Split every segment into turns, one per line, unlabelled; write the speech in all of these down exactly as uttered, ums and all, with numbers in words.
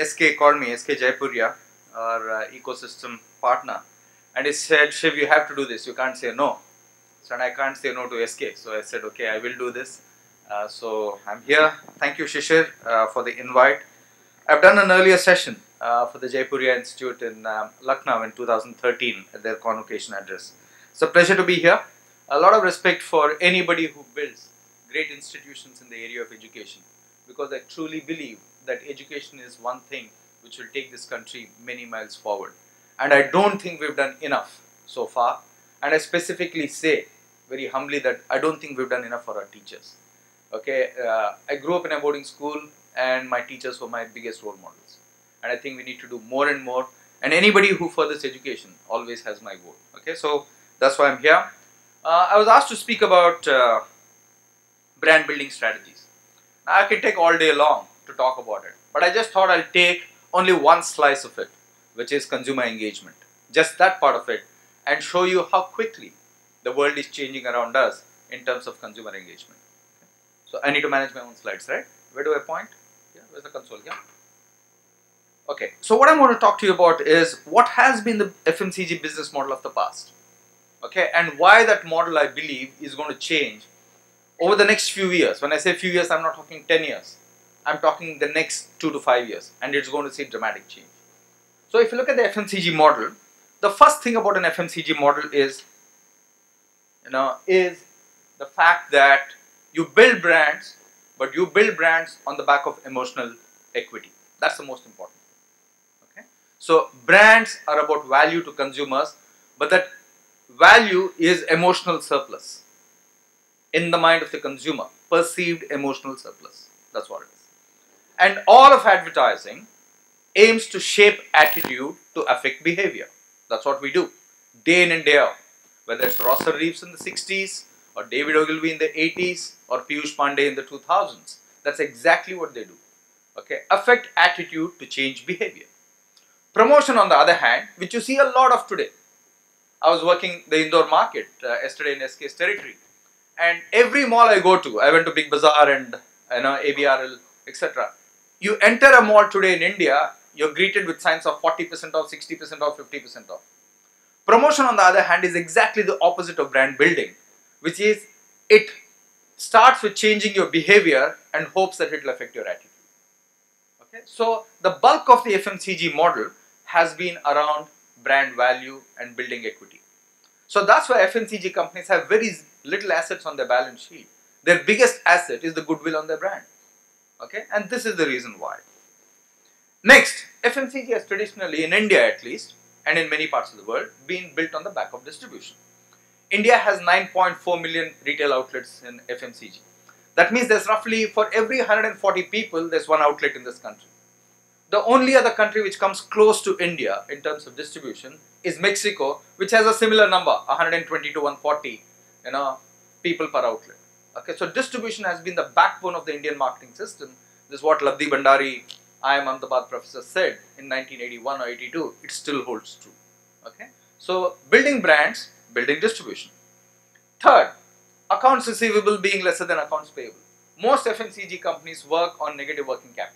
S K called me, S K Jaipuria, our uh, ecosystem partner, and he said, Shiv, you have to do this, you can't say no. So and I can't say no to S K, so I said, okay, I will do this. Uh, so I'm here. Thank you, Shishir, uh, for the invite. I've done an earlier session uh, for the Jaipuria Institute in um, Lucknow in two thousand thirteen at their convocation address. It's a pleasure to be here. A lot of respect for anybody who builds great institutions in the area of education, because I truly believe that education is one thing which will take this country many miles forward. And I don't think we've done enough so far. And I specifically say very humbly that I don't think we've done enough for our teachers. Okay, uh, I grew up in a boarding school and my teachers were my biggest role models. And I think we need to do more and more. And anybody who furthers education always has my vote. Okay, so that's why I'm here. Uh, I was asked to speak about uh, brand building strategies. Now, I can take all day long to talk about it, but I just thought I'll take only one slice of it, which is consumer engagement. Just that part of it, and show you how quickly the world is changing around us in terms of consumer engagement. So I need to manage my own slides, right? Where do I point? Yeah, where's the console? Yeah. Okay, so what I'm going to talk to you about is what has been the F M C G business model of the past. Okay, and why that model, I believe, is going to change over the next few years. When I say few years, I'm not talking ten years. I'm talking the next two to five years, and it's going to see dramatic change. So if you look at the F M C G model, the first thing about an F M C G model is, you know, is the fact that you build brands, but you build brands on the back of emotional equity. That's the most important. Okay, so brands are about value to consumers, but that value is emotional surplus in the mind of the consumer, perceived emotional surplus. That's what it is. And all of advertising aims to shape attitude to affect behavior. That's what we do, day in and day out. Whether it's Rosser Reeves in the sixties, or David Ogilvy in the eighties, or Piyush Pandey in the two thousands. That's exactly what they do. Okay, affect attitude to change behavior. Promotion, on the other hand, which you see a lot of today. I was working the Indore market uh, yesterday in S K's territory, and every mall I go to, I went to Big Bazaar and you know A B R L, et cetera. You enter a mall today in India, you're greeted with signs of forty percent off, sixty percent off, fifty percent off. Promotion, on the other hand, is exactly the opposite of brand building, which is it starts with changing your behavior and hopes that it will affect your attitude. Okay, so the bulk of the F M C G model has been around brand value and building equity. So that's why F M C G companies have very little assets on their balance sheet. Their biggest asset is the goodwill on their brand. Okay, and this is the reason why. Next, F M C G has traditionally, in India at least, and in many parts of the world, been built on the back of distribution. India has nine point four million retail outlets in F M C G. That means there's roughly, for every one hundred forty people, there's one outlet in this country. The only other country which comes close to India in terms of distribution is Mexico, which has a similar number, one hundred twenty to one hundred forty, you know, people per outlet. Okay, so distribution has been the backbone of the Indian marketing system. This is what Labdi Bhandari, I am Ahmedabad professor, said in nineteen eighty-one or eighty-two. It still holds true. Okay, so building brands, building distribution. Third, accounts receivable being lesser than accounts payable. Most F M C G companies work on negative working capital.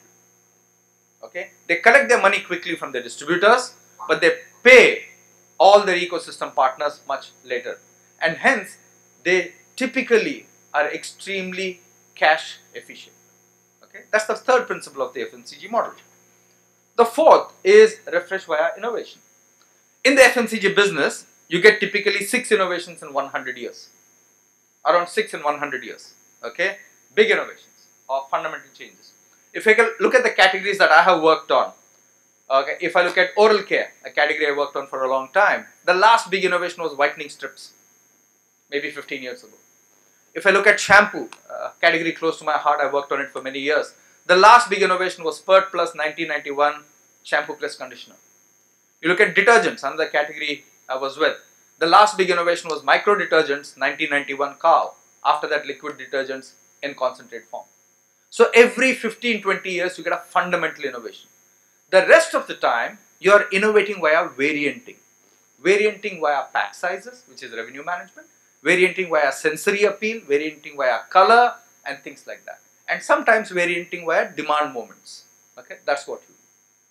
Okay, they collect their money quickly from their distributors, but they pay all their ecosystem partners much later, and hence they typically are extremely cash efficient. Okay, that's the third principle of the F M C G model. The fourth is refresh via innovation. In the F M C G business, you get typically six innovations in one hundred years, around six in one hundred years. Okay, big innovations or fundamental changes. If I look at the categories that I have worked on, okay, if I look at oral care, a category I worked on for a long time, the last big innovation was whitening strips, maybe fifteen years ago. If I look at shampoo, a category close to my heart, I worked on it for many years. The last big innovation was Pert Plus nineteen ninety-one shampoo plus conditioner. You look at detergents, another category I was with. The last big innovation was micro detergents, nineteen ninety-one cow. After that, liquid detergents in concentrate form. So every fifteen to twenty years, you get a fundamental innovation. The rest of the time, you are innovating via varianting. Varianting via pack sizes, which is revenue management. Varianting via sensory appeal, varianting via color, and things like that. And sometimes varianting via demand moments. Okay, that's what you do.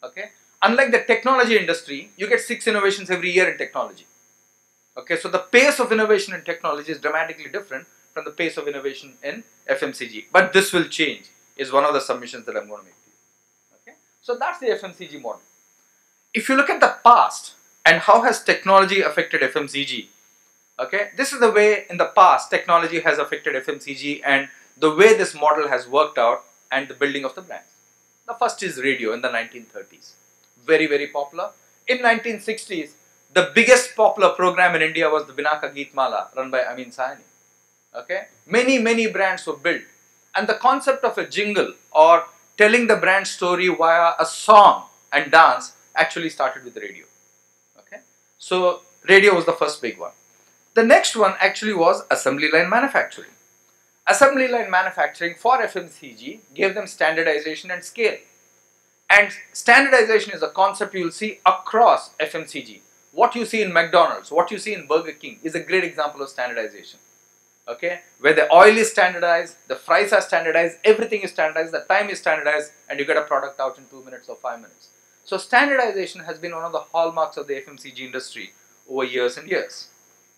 Okay, unlike the technology industry, you get six innovations every year in technology. Okay, so the pace of innovation in technology is dramatically different from the pace of innovation in F M C G. But this will change, is one of the submissions that I'm going to make to you. Okay, so that's the F M C G model. If you look at the past and how has technology affected F M C G, okay, this is the way in the past technology has affected F M C G and the way this model has worked out and the building of the brands. The first is radio in the nineteen thirties. Very, very popular. In nineteen sixties, the biggest popular program in India was the Binaka Geetmala run by Amin Sahni. Okay? Many, many brands were built. And the concept of a jingle or telling the brand story via a song and dance actually started with the radio. Okay? So, radio was the first big one. The next one actually was assembly line manufacturing. Assembly line manufacturing for F M C G gave them standardization and scale. And standardization is a concept you will see across F M C G. What you see in McDonald's, what you see in Burger King is a great example of standardization. Okay, where the oil is standardized, the fries are standardized, everything is standardized, the time is standardized, and you get a product out in two minutes or five minutes. So standardization has been one of the hallmarks of the F M C G industry over years and years.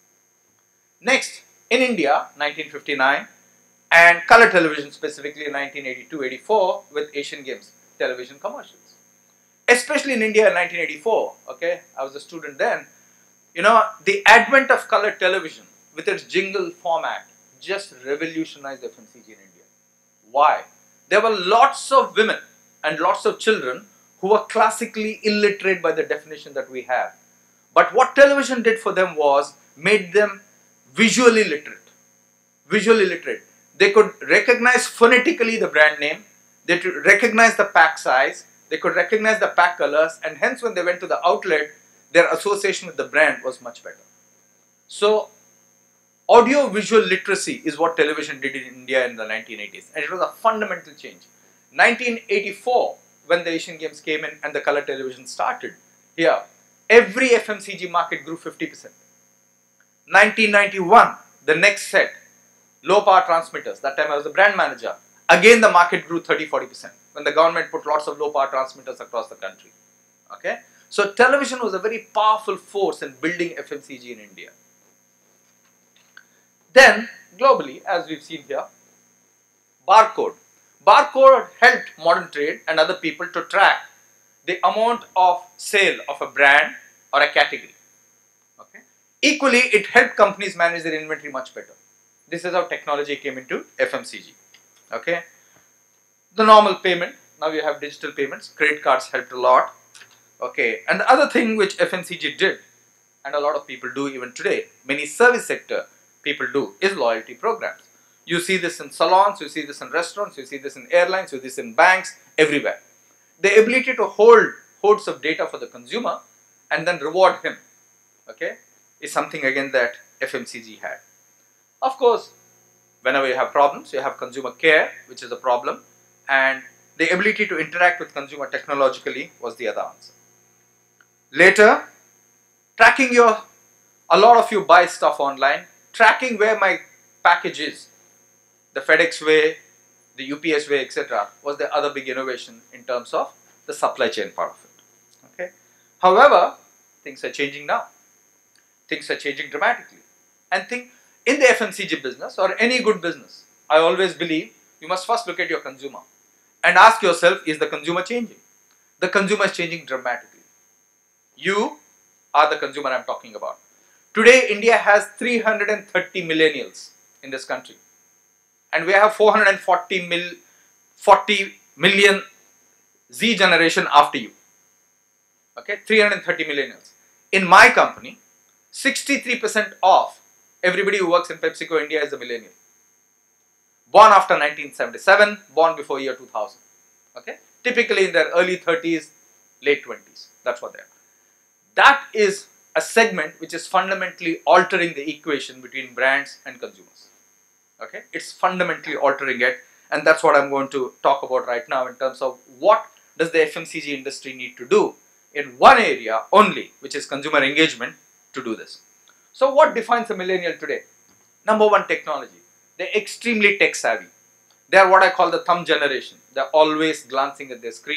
Next, in India, nineteen fifty-nine, and color television specifically in nineteen eighty-two eighty-four with Asian Games television commercials. Especially in India in nineteen eighty-four, okay, I was a student then, you know, the advent of color television with its jingle format just revolutionized F M C G in India. Why? There were lots of women and lots of children who were classically illiterate by the definition that we have. But what television did for them was made them visually literate. Visually literate. They could recognize phonetically the brand name, they could recognize the pack size, they could recognize the pack colors, and hence when they went to the outlet, their association with the brand was much better. So, audio-visual literacy is what television did in India in the nineteen eighties, and it was a fundamental change. nineteen eighty-four, when the Asian Games came in and the color television started, here, every F M C G market grew fifty percent. nineteen ninety-one, the next set, low power transmitters, that time I was the brand manager, again the market grew thirty to forty percent when the government put lots of low power transmitters across the country. Okay? So television was a very powerful force in building F M C G in India. Then, globally, as we've seen here, barcode. Barcode helped modern trade and other people to track the amount of sale of a brand or a category. Okay? Equally, it helped companies manage their inventory much better. This is how technology came into F M C G. Okay? The normal payment, now you have digital payments, credit cards helped a lot. Okay, and the other thing which F M C G did, and a lot of people do even today, many service sector people do, is loyalty programs. You see this in salons, you see this in restaurants, you see this in airlines, you see this in banks, everywhere. The ability to hold hordes of data for the consumer and then reward him, okay, is something again that F M C G had. Of course, whenever you have problems, you have consumer care, which is a problem, and the ability to interact with consumer technologically was the other answer. Later, tracking your, a lot of you buy stuff online, tracking where my package is, the FedEx way, the U P S way, et cetera, was the other big innovation in terms of the supply chain part of it. Okay. However, things are changing now. Things are changing dramatically. And think, in the F M C G business or any good business, I always believe you must first look at your consumer and ask yourself, is the consumer changing? The consumer is changing dramatically. You are the consumer I'm talking about. Today, India has three hundred thirty millennials in this country. And we have four hundred forty million Z generation after you. Okay, three hundred thirty millennials. In my company, sixty-three percent of everybody who works in PepsiCo India is a millennial. Born after nineteen seventy-seven, born before year two thousand. Okay, typically in their early thirties, late twenties. That's what they are. That is a segment which is fundamentally altering the equation between brands and consumers. Okay, it's fundamentally altering it, and that's what I'm going to talk about right now in terms of what does the F M C G industry need to do in one area only, which is consumer engagement, to do this. So what defines a millennial today? Number one, technology. They're extremely tech savvy. They are what I call the thumb generation. They're always glancing at their screen.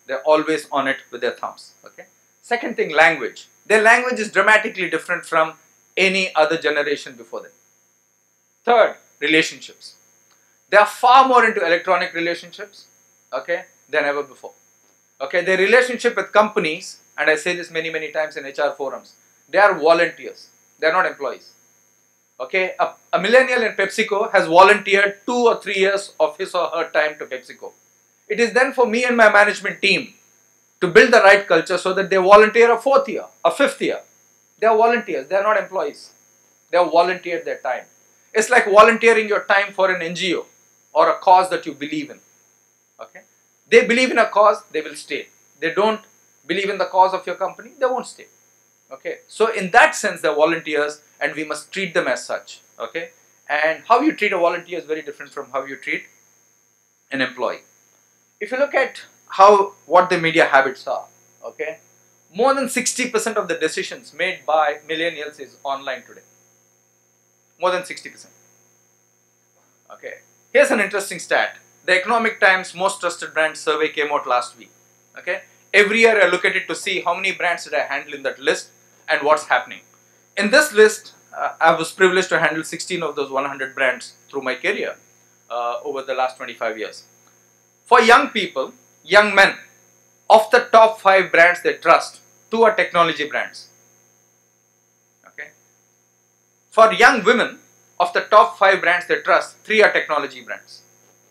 They're always on it with their thumbs. Okay. Second thing, language. Their language is dramatically different from any other generation before them. Third, relationships. They are far more into electronic relationships, okay, than ever before. Okay, their relationship with companies, and I say this many, many times in H R forums, they are volunteers. They are not employees. Okay, a, a millennial in PepsiCo has volunteered two or three years of his or her time to PepsiCo. It is then for me and my management team to build the right culture so that they volunteer a fourth year, a fifth year. They are volunteers. They are not employees. They have volunteered their time. It's like volunteering your time for an N G O or a cause that you believe in. Okay, they believe in a cause, they will stay. They don't believe in the cause of your company, they won't stay. Okay, so in that sense, they're volunteers, and we must treat them as such. Okay, and how you treat a volunteer is very different from how you treat an employee. If you look at how what the media habits are, okay, more than sixty percent of the decisions made by millennials is online today. More than sixty percent. Okay, here's an interesting stat. The Economic Times Most Trusted Brands survey came out last week. Okay, every year I look at it to see how many brands did I handle in that list and what's happening. In this list, uh, I was privileged to handle sixteen of those one hundred brands through my career uh, over the last twenty-five years. For young people, young men, of the top five brands they trust, two are technology brands. Okay. For young women, of the top five brands they trust, three are technology brands.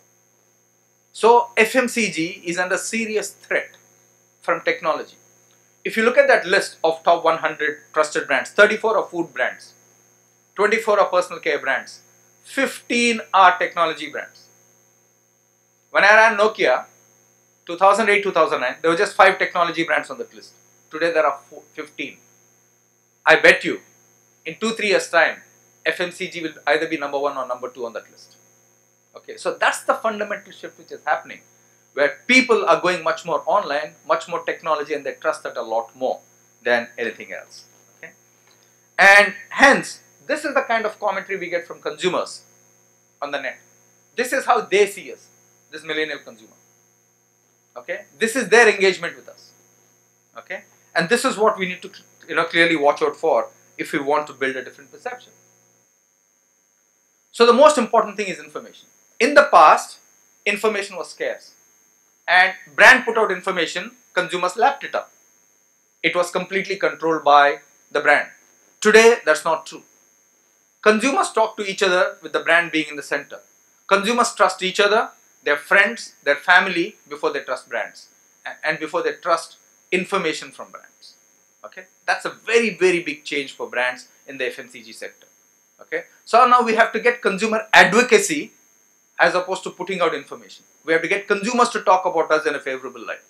So F M C G is under serious threat from technology. If you look at that list of top one hundred trusted brands, thirty-four are food brands, twenty-four are personal care brands, fifteen are technology brands. When I ran Nokia, two thousand eight to two thousand nine, there were just five technology brands on that list. Today there are fifteen. I bet you, in two, three years time, F M C G will either be number one or number two on that list. Okay, so that's the fundamental shift which is happening, where people are going much more online, much more technology, and they trust that a lot more than anything else. Okay, and hence, this is the kind of commentary we get from consumers on the net. This is how they see us, this millennial consumer. Okay, this is their engagement with us. Okay, and this is what we need to, you know, clearly watch out for if we want to build a different perception. So the most important thing is information. In the past, information was scarce, and brand put out information, consumers lapped it up. It was completely controlled by the brand. Today, that's not true. Consumers talk to each other with the brand being in the center. Consumers trust each other, their friends, their family before they trust brands, and before they trust information from brands. Okay, that's a very, very big change for brands in the F M C G sector. Okay, so now we have to get consumer advocacy as opposed to putting out information. We have to get consumers to talk about us in a favorable light.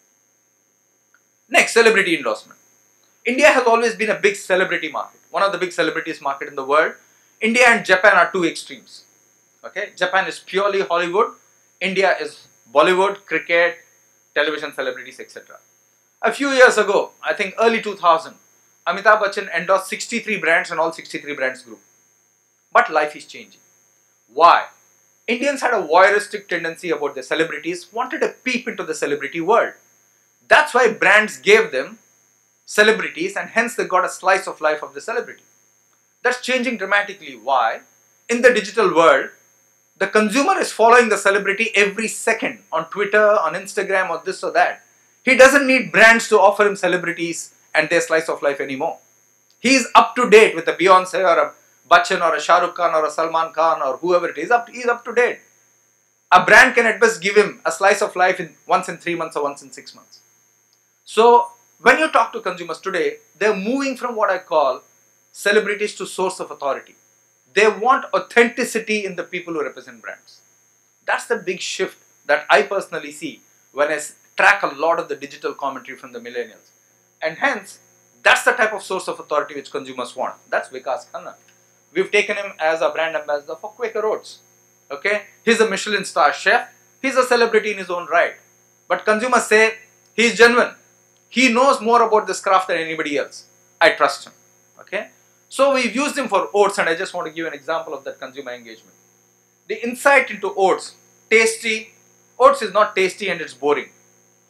Next, celebrity endorsement. India has always been a big celebrity market, one of the big celebrities market in the world. India and Japan are two extremes. Okay, Japan is purely Hollywood. India is Bollywood, cricket, television celebrities, et cetera. A few years ago, I think early two thousand, Amitabh Bachchan endorsed sixty-three brands and all sixty-three brands grew. But life is changing. Why? Indians had a voyeuristic tendency about their celebrities, wanted a peep into the celebrity world. That's why brands gave them celebrities, and hence they got a slice of life of the celebrity. That's changing dramatically. Why? In the digital world, the consumer is following the celebrity every second on Twitter, on Instagram, or this or that. He doesn't need brands to offer him celebrities and their slice of life anymore. He is up to date with a Beyonce or a Bachchan or a Shah Rukh Khan or a Salman Khan or whoever it is. Up to, he's up to date. A brand can at best give him a slice of life in once in three months or once in six months. So when you talk to consumers today, they're moving from what I call celebrities to source of authority. They want authenticity in the people who represent brands. That's the big shift that I personally see when I track a lot of the digital commentary from the millennials. And hence, that's the type of source of authority which consumers want. That's Vikas Khanna. We've taken him as a brand ambassador for Quaker Oats. Okay, he's a Michelin star chef. He's a celebrity in his own right. But consumers say he's genuine. He knows more about this craft than anybody else. I trust him. Okay, so we've used him for oats, and I just want to give an example of that consumer engagement. The insight into oats, tasty. Oats is not tasty and it's boring.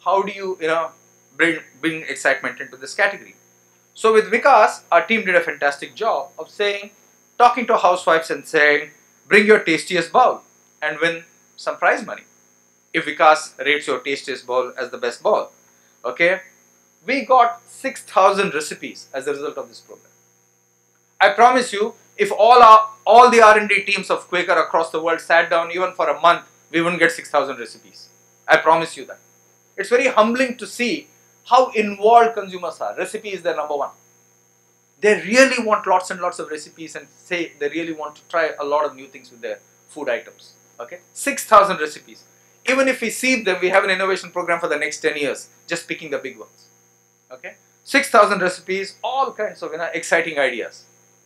how do you, you know, bring, bring excitement into this category? So with Vikas, our team did a fantastic job of saying, talking to housewives and saying, bring your tastiest bowl and win some prize money. If Vikas rates your tastiest bowl as the best bowl, okay? We got six thousand recipes as a result of this program. I promise you, if all our, all the R and D teams of Quaker across the world sat down even for a month, we wouldn't get six thousand recipes. I promise you that. It's very humbling to see how involved consumers are. Recipe is their number one. They really want lots and lots of recipes and say they really want to try a lot of new things with their food items. Okay, six thousand recipes. Even if we sieve them, we have an innovation program for the next ten years, just picking the big ones. Okay, six thousand recipes, all kinds of, you know, exciting ideas.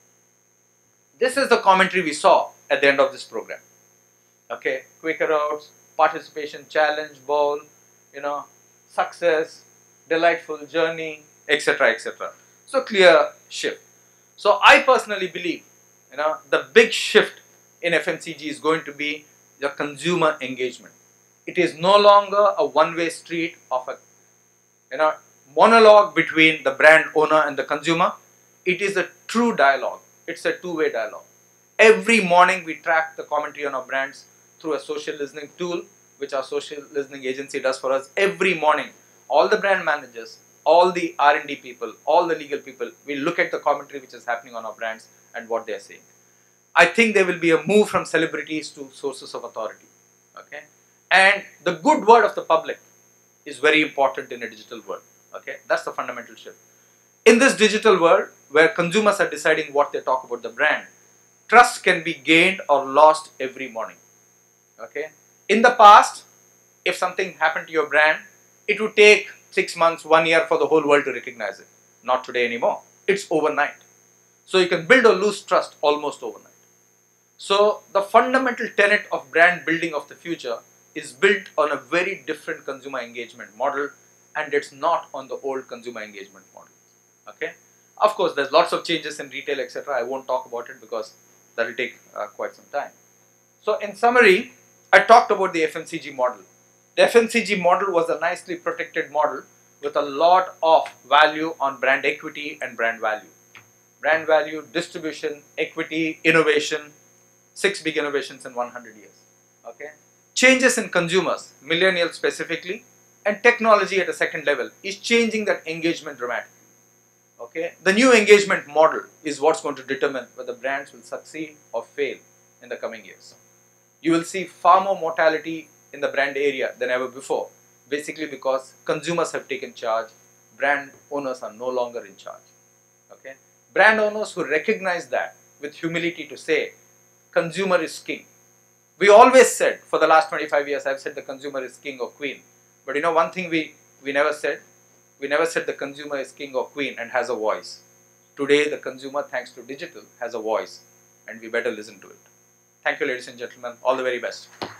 This is the commentary we saw at the end of this program. Okay, Quaker Oats, participation, challenge, bowl, you know, success, delightful journey, et cetera, et cetera. So clear shift. So I personally believe, you know, the big shift in F M C G is going to be the consumer engagement. It is no longer a one-way street of a, you know, monologue between the brand owner and the consumer. It is a true dialogue. It's a two-way dialogue. Every morning we track the commentary on our brands through a social listening tool, which our social listening agency does for us. Every morning, all the brand managers, all the R and D people, all the legal people, we look at the commentary which is happening on our brands and what they are saying. I think there will be a move from celebrities to sources of authority. Okay, and the good word of the public is very important in a digital world. Okay, that's the fundamental shift. In this digital world where consumers are deciding what they talk about the brand, trust can be gained or lost every morning. Okay, in the past, if something happened to your brand, it would take six months, one year for the whole world to recognize it. Not today anymore. It's overnight. So you can build or lose trust almost overnight. So the fundamental tenet of brand building of the future is built on a very different consumer engagement model, and it's not on the old consumer engagement model. Okay. Of course, there's lots of changes in retail, et cetera. I won't talk about it because that will take uh, quite some time. So in summary, I talked about the F M C G model. The F M C G model was a nicely protected model with a lot of value on brand equity and brand value. Brand value, distribution, equity, innovation, six big innovations in one hundred years. Okay. Changes in consumers, millennials specifically, and technology at a second level is changing that engagement dramatically. Okay. The new engagement model is what's going to determine whether brands will succeed or fail in the coming years. You will see far more mortality in the brand area than ever before, basically because consumers have taken charge, brand owners are no longer in charge. Okay? Brand owners who recognize that with humility to say, consumer is king. We always said, for the last twenty-five years, I've said the consumer is king or queen. But you know one thing we, we never said? We never said the consumer is king or queen and has a voice. Today, the consumer, thanks to digital, has a voice, and we better listen to it. Thank you, ladies and gentlemen. All the very best.